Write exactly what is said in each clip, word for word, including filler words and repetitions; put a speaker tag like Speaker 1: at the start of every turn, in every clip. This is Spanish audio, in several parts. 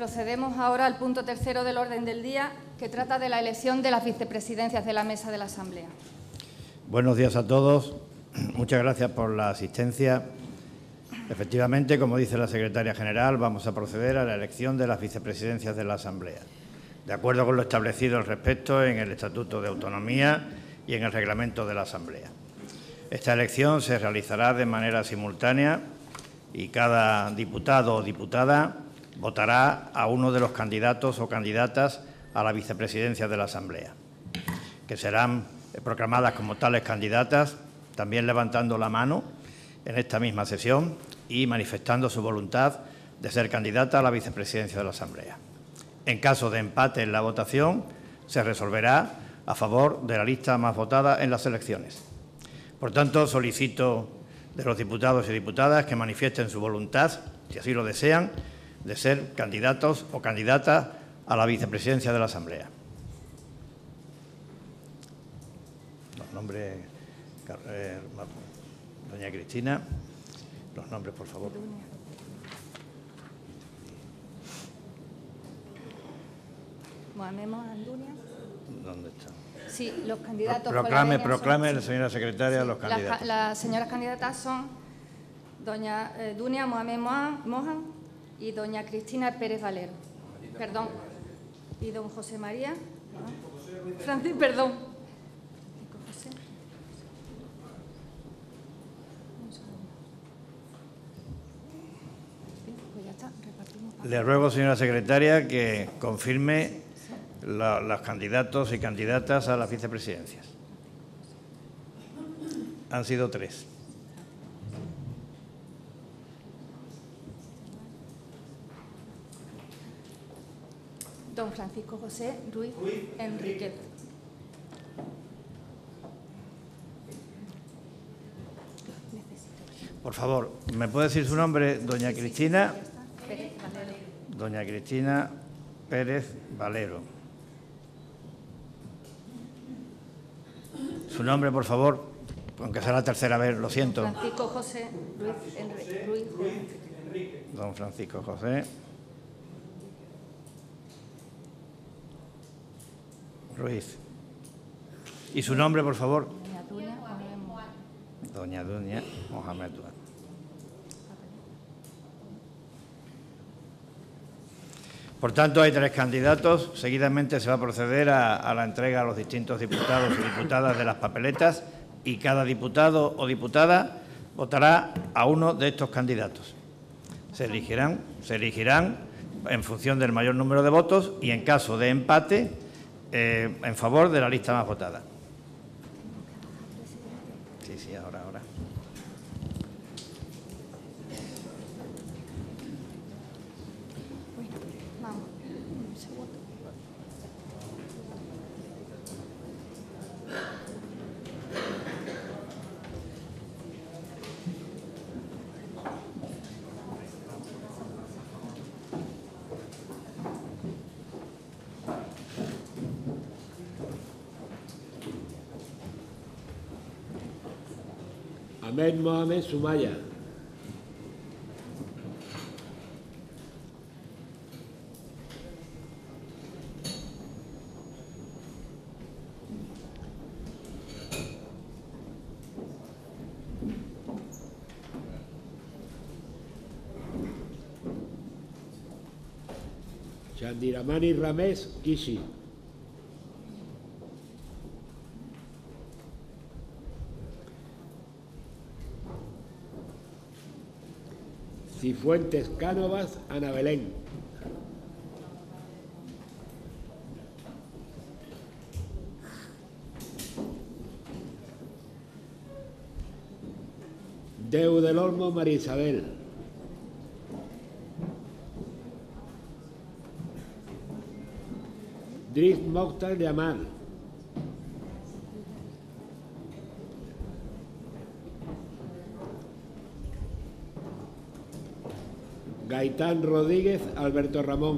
Speaker 1: procedemos ahora al punto tercero del orden del día, que trata de la elección de las vicepresidencias de la mesa de la Asamblea.
Speaker 2: Buenos días a todos. Muchas gracias por la asistencia. Efectivamente, como dice la secretaria general, vamos a proceder a la elección de las vicepresidencias de la Asamblea, de acuerdo con lo establecido al respecto en el Estatuto de Autonomía y en el Reglamento de la Asamblea. Esta elección se realizará de manera simultánea y cada diputado o diputada votará a uno de los candidatos o candidatas a la vicepresidencia de la Asamblea, que serán proclamadas como tales candidatas, también levantando la mano en esta misma sesión y manifestando su voluntad de ser candidata a la vicepresidencia de la Asamblea. En caso de empate en la votación, se resolverá a favor de la lista más votada en las elecciones. Por tanto, solicito de los diputados y diputadas que manifiesten su voluntad, si así lo desean, de ser candidatos o candidatas a la vicepresidencia de la Asamblea. Los nombres, eh, doña Cristina, los nombres, por favor.
Speaker 1: Mohamed Andunia.
Speaker 2: ¿Dónde está?
Speaker 1: Sí, los candidatos.
Speaker 2: Proclame,
Speaker 1: son,
Speaker 2: proclame, la señora secretaria,
Speaker 1: sí,
Speaker 2: los candidatos.
Speaker 1: Las, las señoras candidatas son doña eh, Dunia Mohamed Mohan y doña Cristina Pérez Valero. Perdón. Y don José María. ¿No? Francisco, perdón. José. Pues ya está, repartimos.
Speaker 2: Le ruego, señora secretaria, que confirme la, los candidatos y candidatas a las vicepresidencias. Han sido tres.
Speaker 1: Don Francisco José Ruiz Enríquez.
Speaker 2: Por favor, ¿me puede decir su nombre, doña Cristina?
Speaker 1: Pérez Valero.
Speaker 2: Doña Cristina Pérez Valero. Su nombre, por favor, aunque sea la tercera vez, lo siento.
Speaker 1: Francisco José Ruiz Enríquez. Ruiz.
Speaker 2: Don Francisco José Ruiz. ¿Y su nombre, por favor?
Speaker 1: Doña Dunia Mohamed.
Speaker 2: Doña Dunia Mohamed Duan. Por tanto, hay tres candidatos. Seguidamente se va a proceder a, a la entrega a los distintos diputados y diputadas de las papeletas y cada diputado o diputada votará a uno de estos candidatos. Se elegirán, se elegirán en función del mayor número de votos y, en caso de empate, eh, en favor de la lista más votada. Sí, sí, ahora, ahora.
Speaker 1: Vamos, un segundo.
Speaker 3: Ahmed Mohamed Sumaya. Chandiramani Ramesh Kishi. Cifuentes Cánovas Ana Belén. Deu del Olmo María Isabel. Driz Mokhtar Yamal. Gaitán Rodríguez Alberto Ramón.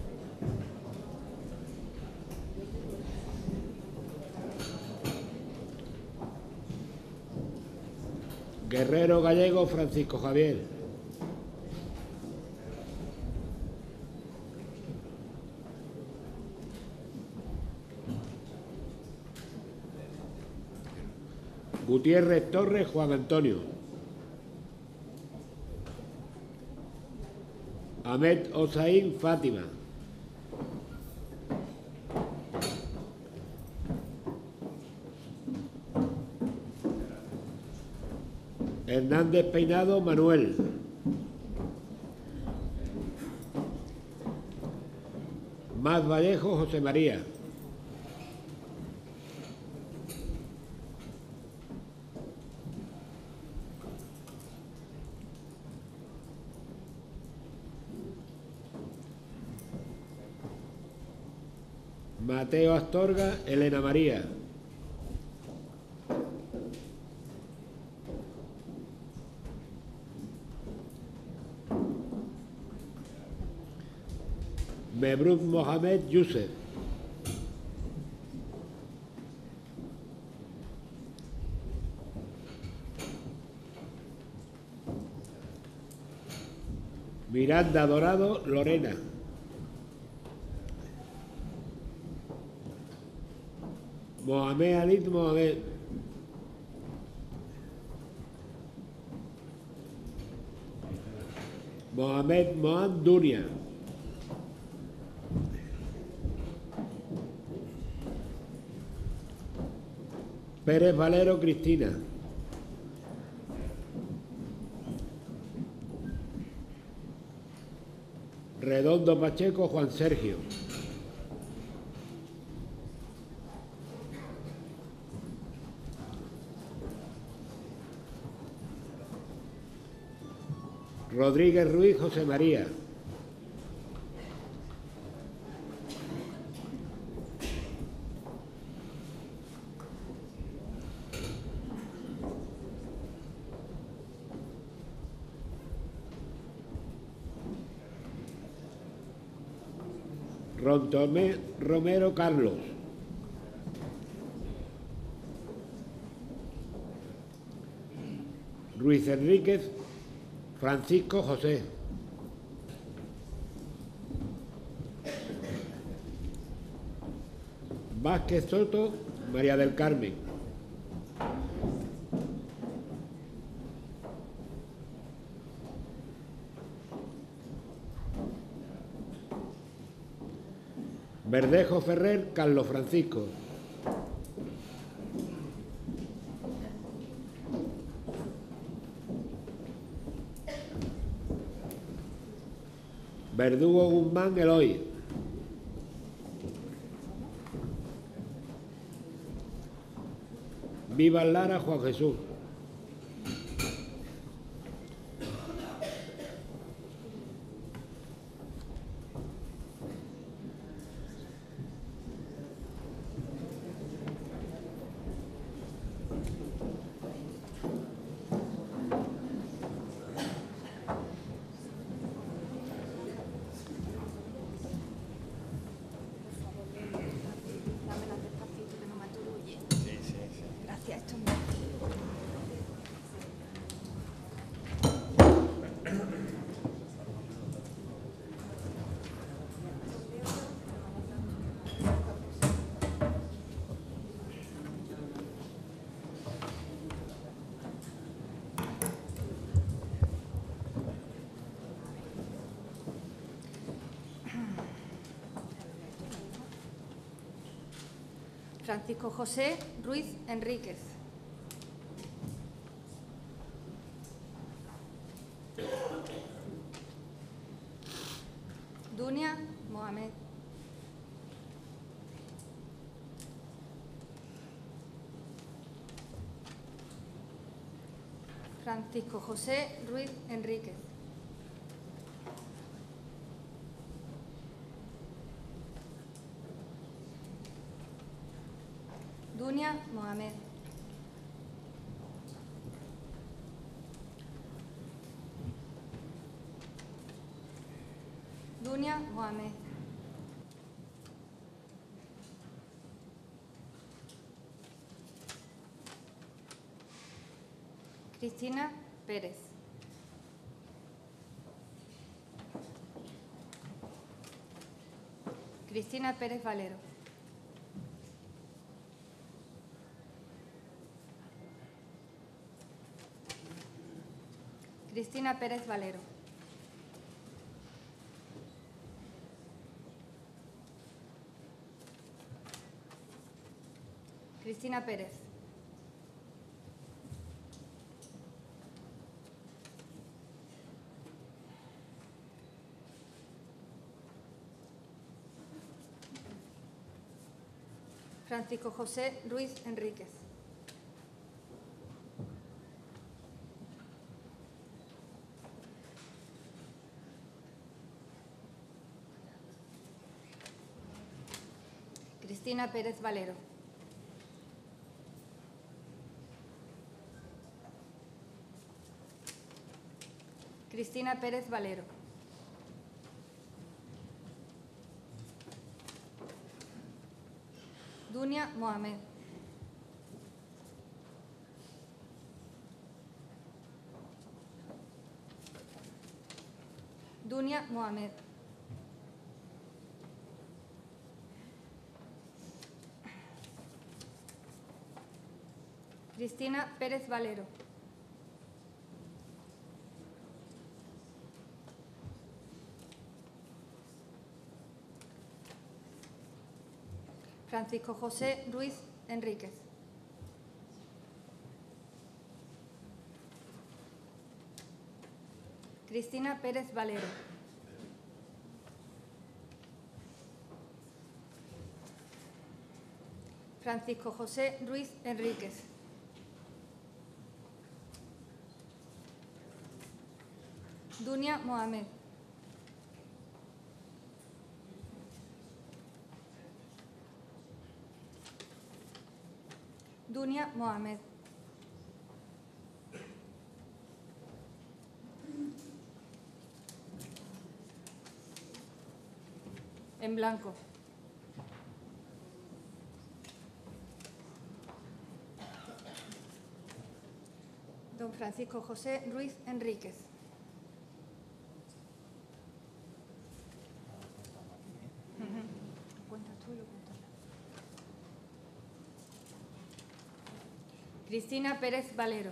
Speaker 3: Guerrero Gallego Francisco Javier. Gutiérrez Torres Juan Antonio. Ahmed Osaín Fátima. Hernández Peinado Manuel. Más Vallejo José María. Mateo Astorga Elena María. Mebruk Mohamed Yusef. Miranda Dorado Lorena. Mohamed Ali Mohamed. Mohamed Mohan Dunia. Pérez Valero Cristina. Redondo Pacheco Juan Sergio. Rodríguez Ruiz José María. Rontomé Romero Carlos. Ruiz Enríquez Francisco José. Vázquez Soto María del Carmen. Verdejo Ferrer Carlos Francisco. Verdugo Guzmán Eloy. Vivas Lara Juan Jesús.
Speaker 1: Francisco José Ruiz Enríquez. Dunia Mohamed. Francisco José Ruiz Enríquez. Dunia Mohamed. Dunia Mohamed. Cristina Pérez. Cristina Pérez Valero. Cristina Pérez Valero. Cristina Pérez. Francisco José Ruiz Enríquez. Cristina Pérez Valero. Cristina Pérez Valero. Dunia Mohamed. Dunia Mohamed. Cristina Pérez Valero. Francisco José Ruiz Enríquez. Cristina Pérez Valero. Francisco José Ruiz Enríquez. Dunia Mohamed. Dunia Mohamed. En blanco. Don Francisco José Ruiz Enríquez. Cristina Pérez Valero.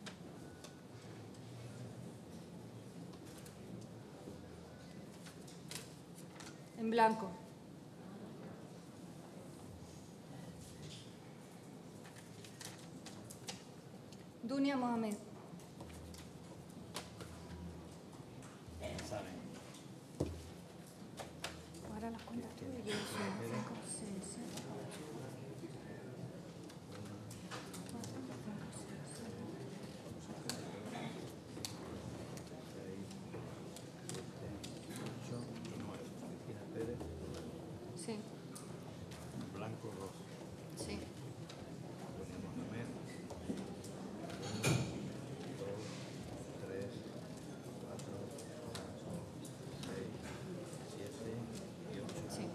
Speaker 1: En blanco. Dunia Mohamed. Ahora las cuentas tú y yo soy cinco, seis, siete, ocho. Sí.
Speaker 2: Blanco, dos.
Speaker 1: Sí.
Speaker 2: Dunia Mohamed. Dos, tres, cuatro, seis, siete y ocho.
Speaker 1: Sí.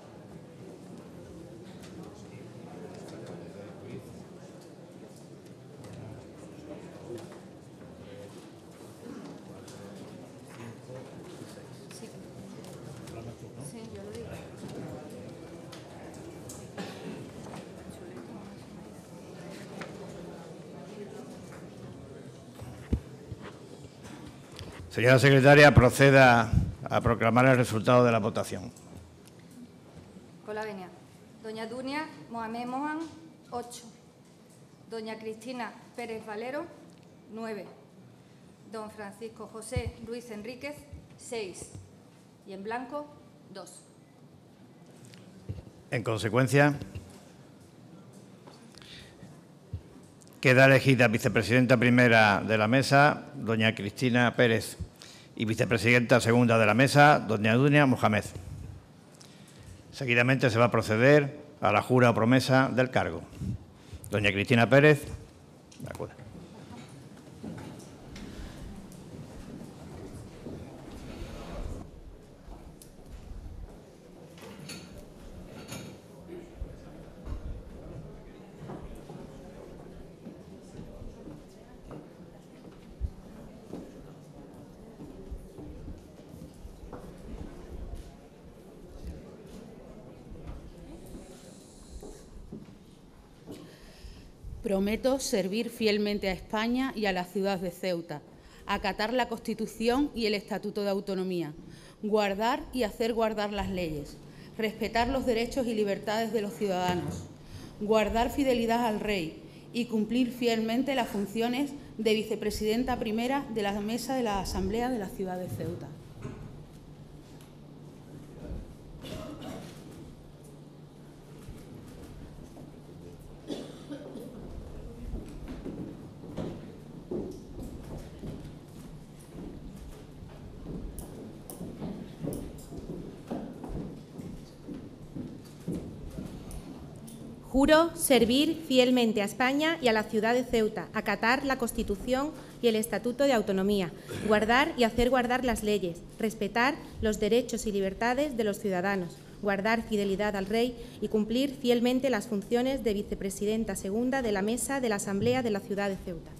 Speaker 1: Sí. Sí, yo lo digo.
Speaker 2: Señora secretaria, proceda a proclamar el resultado de la votación.
Speaker 1: Con la venia. Doña Dunia Mohamed Mohan, ocho. Doña Cristina Pérez Valero, nueve. Don Francisco José Ruiz Enríquez, seis. Y en blanco, dos.
Speaker 2: En consecuencia, queda elegida vicepresidenta primera de la mesa, doña Cristina Pérez, y vicepresidenta segunda de la mesa, doña Dunia Mohamed. Seguidamente se va a proceder a la jura o promesa del cargo. Doña Cristina Pérez. De acuerdo.
Speaker 4: Prometo servir fielmente a España y a la ciudad de Ceuta, acatar la Constitución y el Estatuto de Autonomía, guardar y hacer guardar las leyes, respetar los derechos y libertades de los ciudadanos, guardar fidelidad al Rey y cumplir fielmente las funciones de vicepresidenta primera de la Mesa de la Asamblea de la ciudad de Ceuta.
Speaker 5: Juro servir fielmente a España y a la ciudad de Ceuta, acatar la Constitución y el Estatuto de Autonomía, guardar y hacer guardar las leyes, respetar los derechos y libertades de los ciudadanos, guardar fidelidad al Rey y cumplir fielmente las funciones de vicepresidenta segunda de la Mesa de la Asamblea de la ciudad de Ceuta.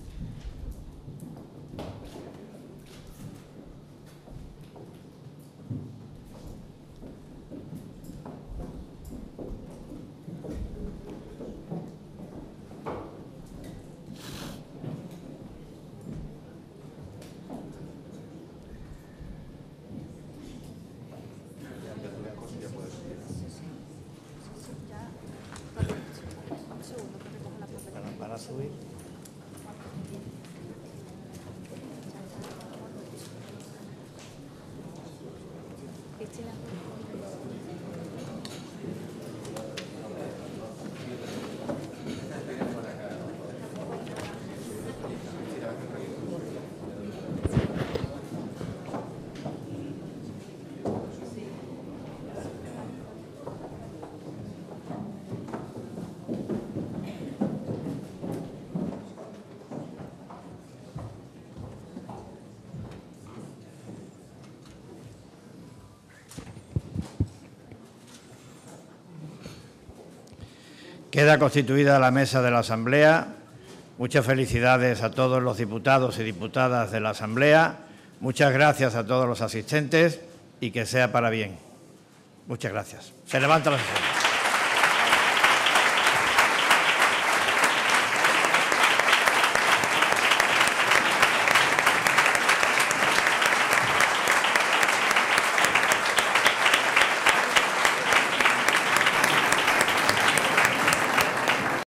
Speaker 2: Para subir. Queda constituida la mesa de la Asamblea. Muchas felicidades a todos los diputados y diputadas de la Asamblea. Muchas gracias a todos los asistentes y que sea para bien. Muchas gracias. Se levanta la sesión.